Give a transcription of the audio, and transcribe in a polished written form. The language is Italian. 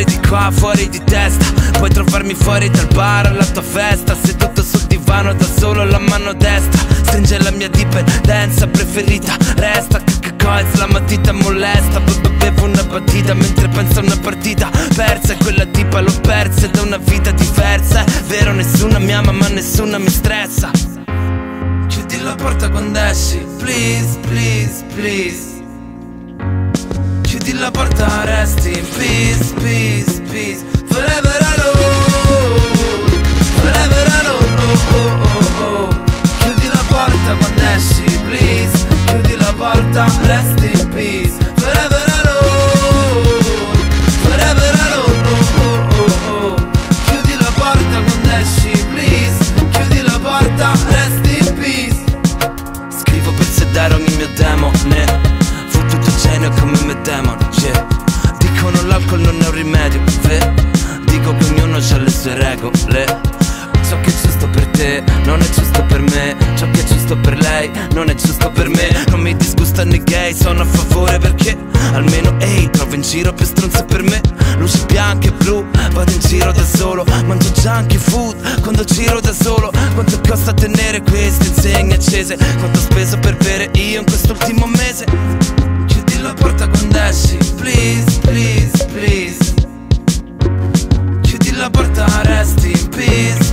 fuori di qua, fuori di testa. Puoi trovarmi fuori dal bar alla tua festa, seduto sul divano da solo, la mano destra stringe la mia dipendenza preferita. Resta coins, la matita molesta. Bevo una batita mentre penso a una partita persa, e quella tipa l'ho persa da una vita diversa. È vero, nessuna mi ama ma nessuna mi stressa. Chiudi la porta quando esci, please, please, please. Chiudi la porta, resti in peace, peace, peace. Forever alone, forever alone, oh, oh, oh, oh. Chiudi la porta quando esci, please. Chiudi la porta, resti in peace. Forever alone, forever alone, oh, oh, oh, oh. Chiudi la porta quando esci, please. Chiudi la porta, resti in peace. Scrivo per sedare ogni mio demone, fottuto genio come me demon, yeah. Dicono l'alcol non è un rimedio, dico che ognuno ha le sue regole. Ciò che è giusto per te non è giusto per me, ciò che è giusto per lei non è giusto per me. Non mi disgustano i gay, sono a favore perché almeno ehi, trovo in giro più stronze per me. Luci bianche e blu, vado in giro da solo, mangio junk food quando giro da solo. Quanto costa tenere queste insegne accese, quanto ho speso per bere io in quest'ultimo mese. Chiudi la porta quando esci, please, please, please. Chiudi la porta, resti in peace.